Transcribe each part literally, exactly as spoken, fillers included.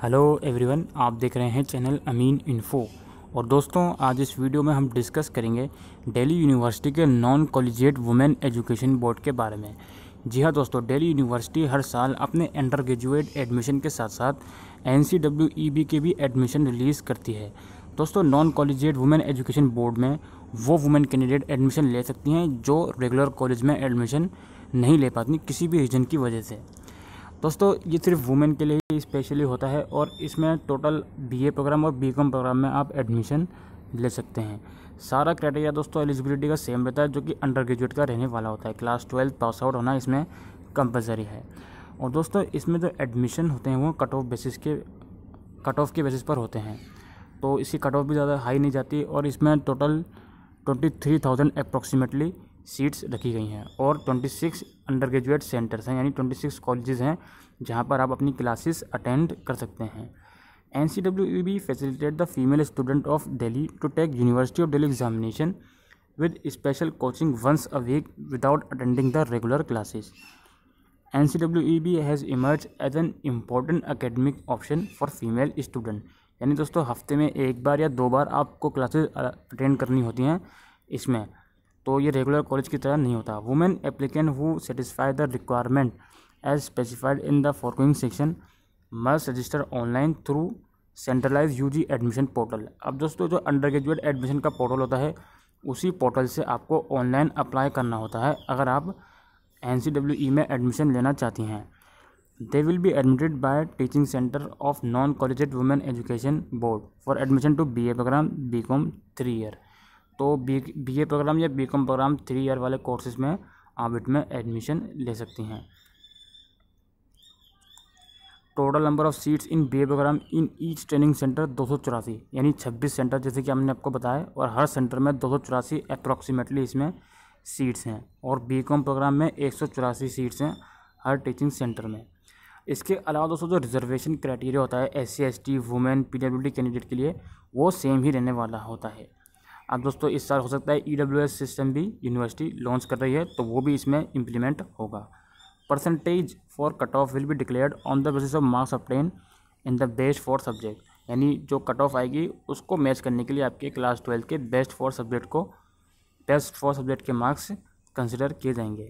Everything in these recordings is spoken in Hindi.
हेलो एवरीवन, आप देख रहे हैं चैनल अमीन इन्फो। और दोस्तों, आज इस वीडियो में हम डिस्कस करेंगे दिल्ली यूनिवर्सिटी के non collegiate women education board के बारे में। जी हाँ दोस्तों, दिल्ली यूनिवर्सिटी हर साल अपने अंडर ग्रेजुएट एडमिशन के साथ साथ N C W E B के भी एडमिशन रिलीज़ करती है। दोस्तों, non collegiate women education board में वो वुमेन कैंडिडेट एडमिशन ले सकती हैं जो रेगुलर कॉलेज में एडमिशन नहीं ले पाती किसी भी रीजन की वजह से। दोस्तों, ये सिर्फ वुमेन के लिए ही स्पेशली होता है और इसमें टोटल बीए प्रोग्राम और बीकॉम प्रोग्राम में आप एडमिशन ले सकते हैं। सारा क्राइटेरिया दोस्तों एलिजिबिलिटी का सेम रहता है, जो कि अंडर ग्रेजुएट का रहने वाला होता है। क्लास ट्वेल्थ पास आउट होना इसमें कंपलसरी है। और दोस्तों, इसमें जो एडमिशन होते हैं वो कट ऑफ बेसिस के कट ऑफ के बेसिस पर होते हैं, तो इसकी कट ऑफ भी ज़्यादा हाई नहीं जाती। और इसमें total twenty three thousand approximately seats रखी गई हैं और छब्बीस अंडर ग्रेजुएट सेंटर्स हैं, यानी छब्बीस कॉलेजेस हैं जहां पर आप अपनी क्लासेस अटेंड कर सकते हैं। N C W E B facilitate the female student of Delhi to take university of Delhi examination with special coaching once a week without attending the regular classes. N C W E B has emerge as an important academic option for female student. यानी दोस्तों, हफ्ते में एक बार या दो बार आपको क्लासेस अटेंड करनी होती हैं इसमें, तो ये रेगुलर कॉलेज की तरह नहीं होता। Women applicant who satisfy the requirement as specified in the foregoing section must register online through centralise U G admission portal. अब दोस्तों, जो अंडर ग्रेजुएट एडमिशन का पोर्टल होता है उसी पोर्टल से आपको ऑनलाइन अप्लाई करना होता है अगर आप एन सी डब्ल्यू ई में एडमिशन लेना चाहती हैं। They will be admitted by teaching centre of non collegiate women education board for admission to be A programme B com three year. तो बी बी ए प्रोग्राम या B com programme three year वाले कोर्सेज में आप इसमें एडमिशन ले सकती हैं। Total number of seats in B A programme in each training centre दो सौ चौरासी, यानी छब्बीस सेंटर जैसे कि हमने आपको बताया, और हर सेंटर में दो सौ चौरासी अप्रॉक्सीमेटली इसमें सीट्स हैं। और बी कॉम प्रोग्राम में एक सौ चौरासी सीट्स हैं हर टीचिंग सेंटर में। इसके अलावा दोस्तों, जो रिजर्वेशन क्राइटेरिया होता है S C S T women P W D candidate के लिए, वो सेम ही रहने वाला होता है। अब दोस्तों, इस साल हो सकता है ई डब्ल्यू एस सिस्टम भी यूनिवर्सिटी लॉन्च कर रही है, तो वो भी इसमें इम्प्लीमेंट होगा। Percentage for cut off will be declared on the basis of marks obtain in the best four subject. यानी जो कट ऑफ आएगी उसको मैच करने के लिए आपके क्लास ट्वेल्थ के बेस्ट फॉर सब्जेक्ट को बेस्ट फॉर सब्जेक्ट के मार्क्स कंसिडर किए जाएंगे।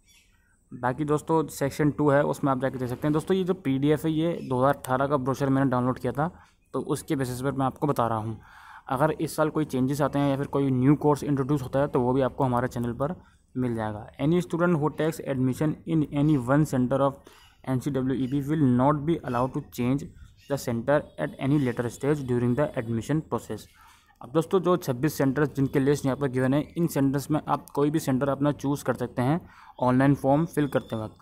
बाकी दोस्तों, सेक्शन टू है उसमें आप जाके देख सकते हैं। दोस्तों, ये जो पी डी एफ है ये दो हज़ार अठारह का ब्रोशर मैंने डाउनलोड किया था, तो उसके बेसिस पर मैं आपको बता रहा हूँ। अगर इस साल कोई चेंजेस आते हैं या फिर कोई न्यू कोर्स इंट्रोड्यूस होता है तो वो भी आपको हमारे चैनल पर मिल जाएगा। Any student who takes admission in any one centre of N C W E B will not be allowed to change the centre at any later stage during the admission process. अब दोस्तों, जो छब्बीस सेंटर्स जिनके लिस्ट यहाँ पर गिवन है, इन सेंटर्स में आप कोई भी सेंटर अपना चूज़ कर सकते हैं ऑनलाइन फॉर्म फिल करते वक्त।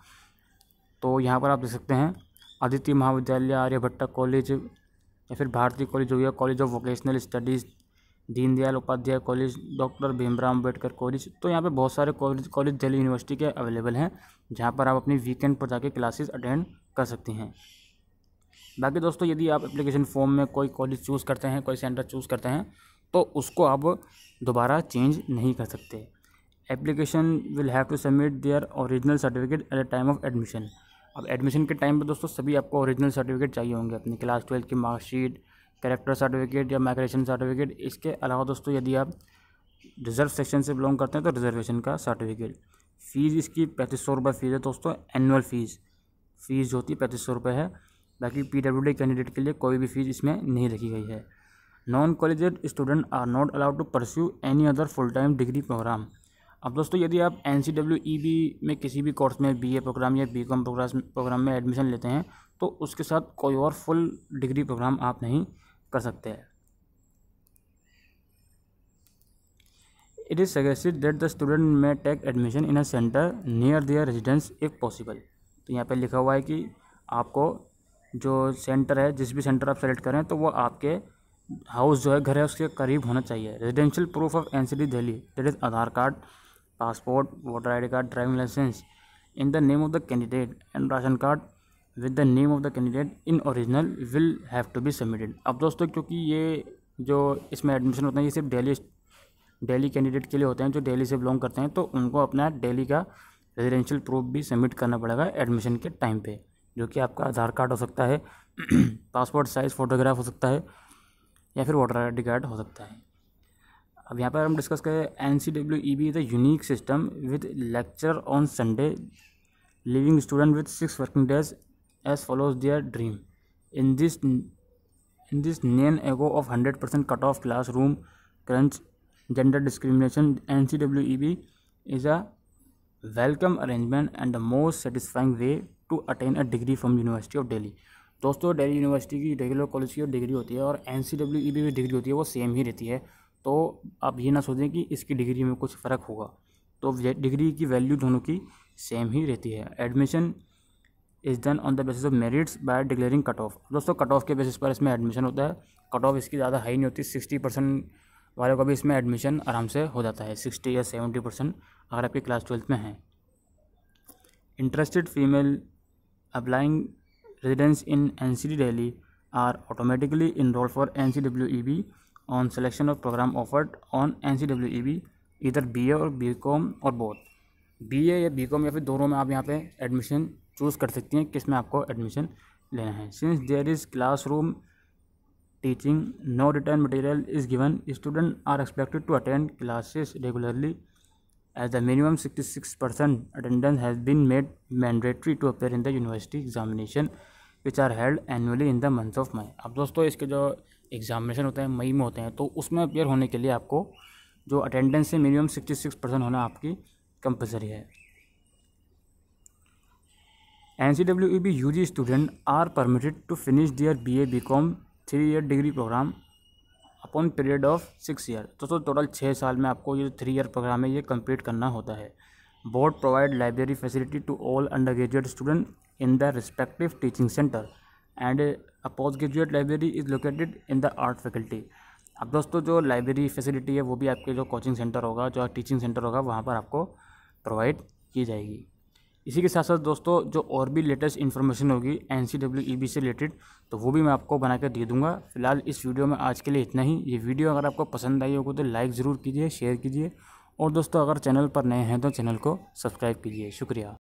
तो यहाँ पर आप देख सकते हैं आदित्य महाविद्यालय, आर्यभट्टा कॉलेज, या फिर भारतीय कॉलेज हो गया, college of vocational studies, Deendayal Upadhyay college, doctor Bhimrao Ambedkar college. तो यहाँ पे बहुत सारे कॉलेज कॉलेज दिल्ली यूनिवर्सिटी के अवेलेबल हैं जहाँ पर आप अपनी वीकेंड पर जाके क्लासेस अटेंड कर सकती हैं। बाकी दोस्तों, यदि आप एप्लीकेशन फॉर्म में कोई कॉलेज चूज़ करते हैं, कोई सेंटर चूज़ करते हैं, तो उसको आप दोबारा चेंज नहीं कर सकते। Application will have to submit their original certificate at the time of admission. अब एडमिशन के टाइम पर दोस्तों सभी आपको ओरिजिनल सर्टिफिकेट चाहिए होंगे, अपनी क्लास ट्वेल्थ की मार्कशीट, कैरेक्टर सर्टिफिकेट या माइग्रेशन सर्टिफिकेट। इसके अलावा दोस्तों, यदि आप रिजर्व सेक्शन से बिलोंग करते हैं तो रिजर्वेशन का सर्टिफिकेट। फ़ीस इसकी पैंतीस सौ रुपये फ़ीस है दोस्तों, एनुअल फ़ीस फ़ीस जो होती है पैंतीस सौ रुपये है। बाकी पी डब्ल्यू डी कैंडिडेट के लिए कोई भी फ़ीस इसमें नहीं रखी गई है। Non collegiate student are not allowed to pursue any other full time degree programme. अब दोस्तों, यदि आप N C W E B में किसी भी कोर्स में बी ए प्रोग्राम या बी कॉम प्रोग्राम में एडमिशन लेते हैं तो उसके साथ कोई और फुल डिग्री प्रोग्राम आप नहीं कर सकते हैं। It is suggested that the student may take admission in a centre near their residence if possible. तो यहाँ पे लिखा हुआ है कि आपको जो सेंटर है, जिस भी सेंटर आप सेलेक्ट करें, तो वो आपके हाउस जो है, घर है, उसके करीब होना चाहिए। Residential proof of N C D Delhi, that is Aadhaar card, passport, voter I D card, driving licence in the name of the candidate and ration card with the name of the candidate in original will have to be submitted. अब दोस्तों, क्योंकि ये जो इसमें एडमिशन होता है ये सिर्फ दिल्ली दिल्ली कैंडिडेट के लिए होते हैं जो दिल्ली से बिलोंग करते हैं, तो उनको अपना दिल्ली का रेजिडेंशियल प्रूफ भी सबमिट करना पड़ेगा एडमिशन के टाइम पे। जो कि आपका आधार कार्ड हो सकता है, पासपोर्ट साइज़ फ़ोटोग्राफ हो सकता है, या फिर वोटर आई डी कार्ड हो सकता है। अब यहाँ पर हम डिस्कस करें N C W E B is a unique system with lecture on Sunday, living student with six working days as follows their dream. In this in this नेन एगो of hundred percent cut off class room crunch gender discrimination, N C W E B is a welcome arrangement and the most satisfying way to attain a degree from university of Delhi. दोस्तों, दिल्ली यूनिवर्सिटी की रेगुलर कॉलेज की डिग्री होती है और N C W E B की डिग्री होती है, वो सेम ही रहती है। तो आप ये ना सोचें कि इसकी डिग्री में कुछ फ़र्क होगा, तो डिग्री की वैल्यू दोनों की सेम ही रहती है। Admission is done on the basis of merits by declaring cut off. दोस्तों, कट ऑफ के बेसिस पर इसमें एडमिशन होता है। कट ऑफ इसकी ज़्यादा हाई नहीं होती, सिक्सटी परसेंट वालों का भी इसमें एडमिशन आराम से हो जाता है, सिक्सटी या सेवेंटी परसेंट अगर आपकी क्लास ट्वेल्थ में है। Interested female applying residents in N C D Delhi are automatically enrolled for N C W E B on selection of program offered on N C W E B, either B A और B Com और both। B A या B Com या फिर दोनों में आप यहाँ पे एडमिशन चूज़ कर सकती हैं किस में आपको एडमिशन लेना है। Since there is classroom teaching, no written material is given, students are expected to attend classes regularly as the minimum sixty-six percent attendance has been made mandatory to appear in the university examination which are held annually in the month of May। अब दोस्तों, इसके जो एग्जामिनेशन होते हैं मई में होते हैं, तो उसमें अपेयर होने के लिए आपको जो अटेंडेंस है मिनिमम सिक्सटी सिक्स परसेंट होना आपकी कंपलसरी है। N C W E B U G student are permitted to finish their B A B com three year degree programme upon period of six year. दोस्तों, टोटल छः साल में आपको ये थ्री ईयर प्रोग्राम है ये कंप्लीट करना होता है। Board provide library facility to all under graduate student in the respective teaching centre and a post graduate library is located in the art faculty. अब दोस्तों, जो लाइब्रेरी फैसिलिटी है वो भी आपके जो कोचिंग सेंटर होगा, जो टीचिंग सेंटर होगा, वहाँ पर आपको प्रोवाइड की जाएगी। इसी के साथ साथ दोस्तों, जो और भी लेटेस्ट इन्फॉर्मेशन होगी N C W E B से रिलेटेड, तो वो भी मैं आपको बना कर दे दूंगा। फिलहाल इस वीडियो में आज के लिए इतना ही। ये वीडियो अगर आपको पसंद आई होगी तो लाइक ज़रूर कीजिए, शेयर कीजिए, और दोस्तों अगर चैनल पर नए हैं तो चैनल को सब्सक्राइब कीजिए। शुक्रिया।